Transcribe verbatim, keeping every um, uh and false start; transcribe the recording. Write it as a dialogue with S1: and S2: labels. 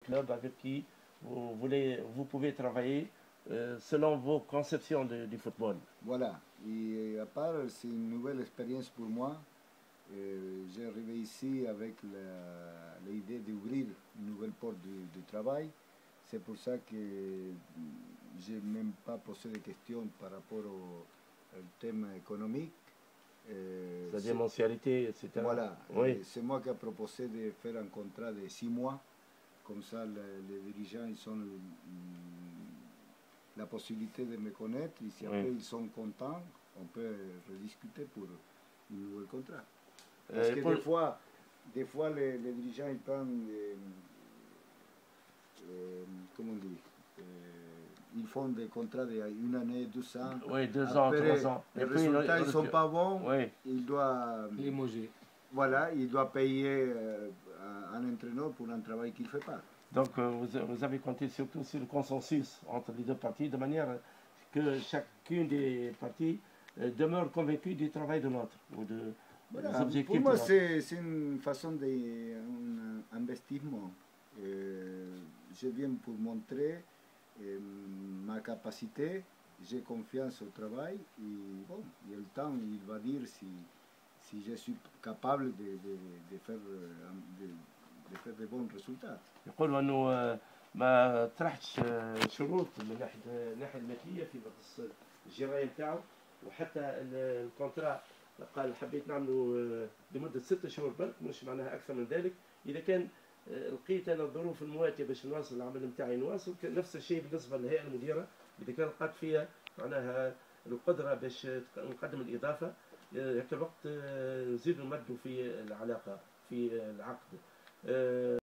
S1: club avec qui vous, voulez, vous pouvez travailler euh, selon vos conceptions de, du football.
S2: Voilà, et à part, c'est une nouvelle expérience pour moi. Euh, j'ai arrivé ici avec l'idée d'ouvrir une nouvelle porte de, de travail. C'est pour ça que je n'ai même pas posé de questions par rapport au, au thème économique.
S1: Euh, C'est-à-dire mensualité, et cetera.
S2: Voilà,
S1: oui.
S2: C'est moi qui ai proposé de faire un contrat de six mois. Comme ça, les, les dirigeants ils ont la possibilité de me connaître. Et si après oui. ils sont contents, on peut rediscuter pour un nouveau contrat. Parce euh, que pour... des fois, des fois les, les dirigeants ils prennent, euh, euh, comment on dit, euh, ils font des contrats d'une année, deux ans.
S1: Oui, deux ans,
S2: après,
S1: trois ans.
S2: Les résultats ne sont pas bons.
S1: Oui.
S2: Il doit
S3: limoger.
S2: Voilà, il doit payer euh, un entraîneur pour un travail qu'il ne fait pas.
S1: Donc euh, vous, vous avez compté surtout sur le consensus entre les deux parties, de manière que chacune des parties euh, demeure convaincue du travail de l'autre, ou de,
S2: voilà,
S1: des objectifs.
S2: Pour moi, c'est une façon d'investissement. Euh, je viens pour montrer euh, ma capacité, j'ai confiance au travail, et bon, il y a le temps, il va dire si, si je suis capable de, de, de, faire, de, de faire de bons résultats.
S1: يقولوا انه ما طرحتش شروط من ناحيه الناحيه الماديه فيما يخص الجرايه نتاعو، وحتى الكونترا قال حبيت نعملوا لمده ست شهور برك، مش معناها اكثر من ذلك. اذا كان لقيت انا الظروف المواتيه باش نواصل العمل نتاعي نواصل، نفس الشيء بالنسبه للهيئه المديره، اذا كان لقات فيها معناها القدره باش نقدم الاضافه، ياك الوقت نزيدوا نمدوا في العلاقه في العقد.